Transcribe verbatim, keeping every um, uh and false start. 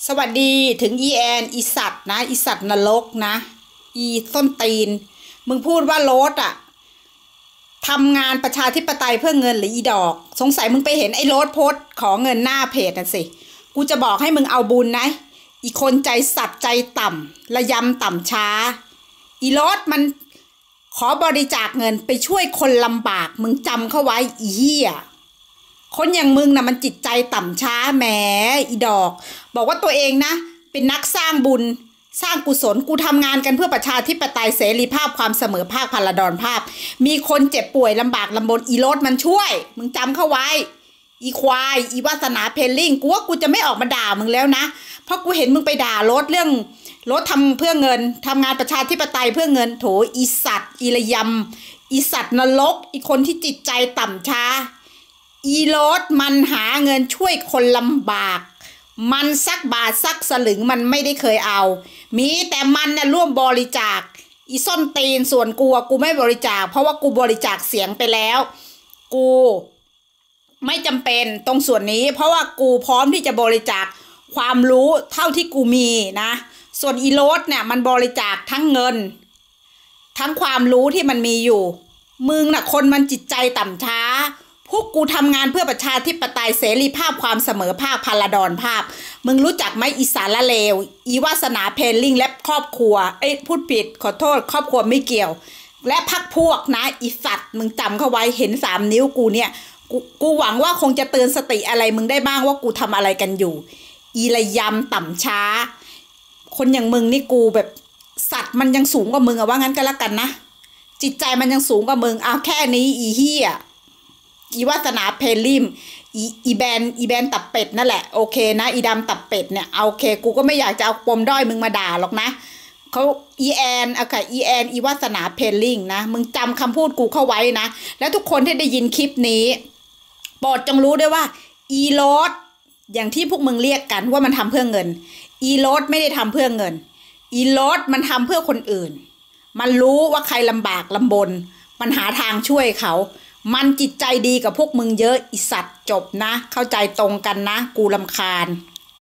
สวัสดีถึงอีแอนอีสัตว์นะอีสัตว์นรกนะอีส้นตีนมึงพูดว่าโรสอะทำงานประชาธิปไตยเพื่อเงินหรืออีดอกสงสัยมึงไปเห็นไอ้โรสโพสขอเงินหน้าเพจน่ะสิกูจะบอกให้มึงเอาบุญนะอีคนใจสัตว์ใจต่ำระยำต่ำช้าอีโรสมันขอบริจาคเงินไปช่วยคนลำบากมึงจำเข้าไว้อีเหี้ยคนอย่างมึงนะมันจิตใจต่ำช้าแหมอีดอกบอกว่าตัวเองนะเป็นนักสร้างบุญสร้างกุศลกูทำงานกันเพื่อประชาธิปไตยเสรีภาพความเสมอภาคพลดรภาพมีคนเจ็บป่วยลำบากลำบนอีโรสมันช่วยมึงจำเข้าไว้อีควายอีวาสนาเพลลิงกูว่ากูจะไม่ออกมาด่ามึงแล้วนะเพราะกูเห็นมึงไปด่าโรสเรื่องโรสทำเพื่อเงินทำงานประชาธิปไตยเพื่อเงินโถอีสัตว์อีระยำอีสัตว์นรกอีคนที่จิตใจต่ำช้าอีโรสมันหาเงินช่วยคนลำบากมันสักบาทสักสลึงมันไม่ได้เคยเอามีแต่มันน่ะร่วมบริจาคอีส้นตีนส่วนกูกูไม่บริจาคเพราะว่ากูบริจาคเสียงไปแล้วกูไม่จำเป็นตรงส่วนนี้เพราะว่ากูพร้อมที่จะบริจาคความรู้เท่าที่กูมีนะส่วนอีโรสเนี่ยมันบริจาคทั้งเงินทั้งความรู้ที่มันมีอยู่มึงน่ะคนมันจิตใจต่ำช้าพวกกูทำงานเพื่อประชาธิปไตยเสรีภาพความเสมอภาคพลดรภาพมึงรู้จักไหมอีสารละเลวอีวาสนาเพลลิงและครอบครัวเอ้ยพูดผิดขอโทษครอบครัวไม่เกี่ยวและพักพวกนะอีสัตว์มึงจำเข้าไว้เห็นสามนิ้วกูเนี่ยกูกูหวังว่าคงจะเตือนสติอะไรมึงได้บ้างว่ากูทำอะไรกันอยู่อีระยำต่ำช้าคนอย่างมึงนี่กูแบบสัตว์มันยังสูงกว่ามึงอะว่างั้นก็แล้วกันนะจิตใจมันยังสูงกว่ามึงเอาแค่นี้อีเหี้ยอีวาสนาเพลลิมอีอีแบนอีแบนตับเป็ดนั่นแหละโอเคนะอีดำตับเป็ดเนี่ยเอาโอเคกูก็ไม่อยากจะเอาปมด้อยมึงมาด่าหรอกนะเขาอีแอนเอาค่ะอีแอนอีวาสนาเพลลิงนะมึงจำคำพูดกูเข้าไว้นะแล้วทุกคนที่ได้ยินคลิปนี้โปรดจงรู้ด้วยว่าอีโรสอย่างที่พวกมึงเรียกกันว่ามันทำเพื่อเงินอีโรสไม่ได้ทำเพื่อเงินอีโรสมันทำเพื่อคนอื่นมันรู้ว่าใครลำบากลำบนมันหาทางช่วยเขามันจิตใจดีกับพวกมึงเยอะอีสัตว์จบนะเข้าใจตรงกันนะกูรำคาญ